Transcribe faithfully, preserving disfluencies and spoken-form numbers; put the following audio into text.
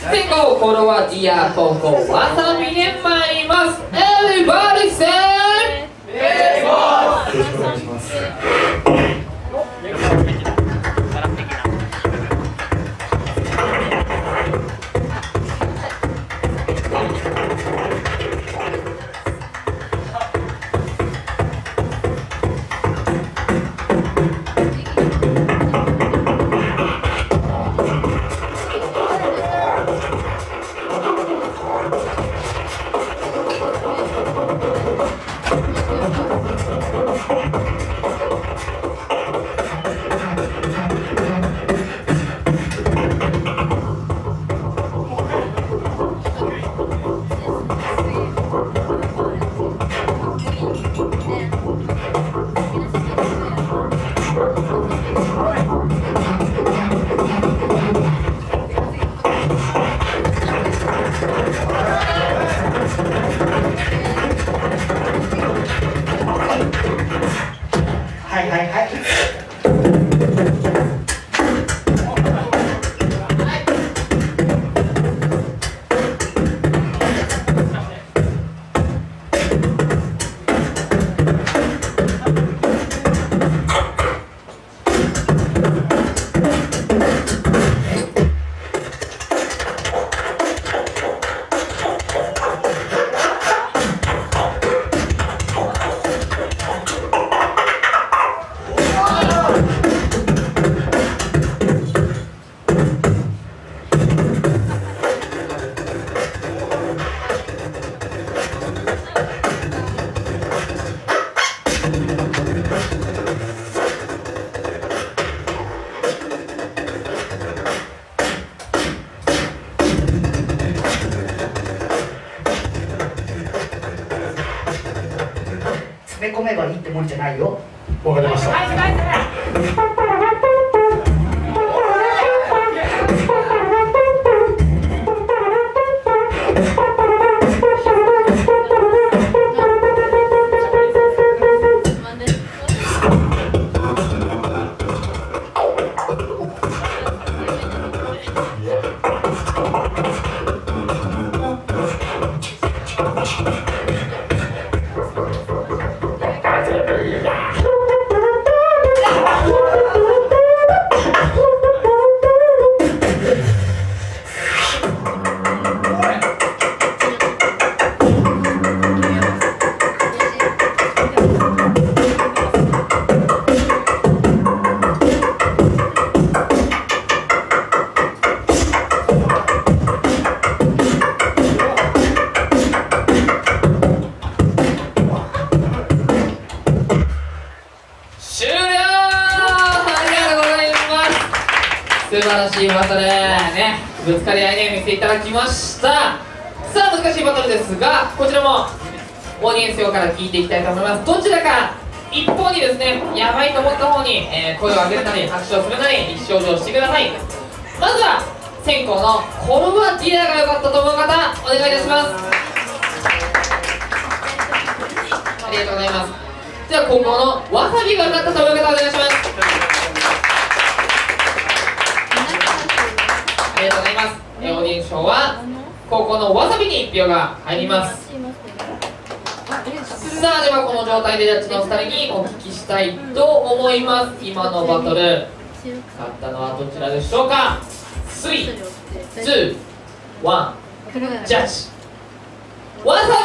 先攻コロワディア後攻わさびで参ります。Everybody say よろしくお願いします。 はいはいはい。詰め込めばいいってもんじゃないよ。 わかりました。 素晴らしいバトルね、ぶつかり合いね見せていただきました。さあ難しいバトルですが、こちらもオーディエンス用から聞いていきたいと思います。どちらか一方にですね、やばいと思った方に、えー、声を上げるなり拍手をするなり意思表示をしてください。まずは先攻のコロバディアが良かったと思う方お願いいたします。ありがとうございます。では後攻のわさびが良かったと思う方お願いします。ありがとうございます。えー、オーディエンス賞は高校のわさびにいち票が入ります。さあではこの状態でジャッジのふたりにお聞きしたいと思います。今のバトル勝ったのはどちらでしょうか。スリー、ツー、ワン、ジャッジわさ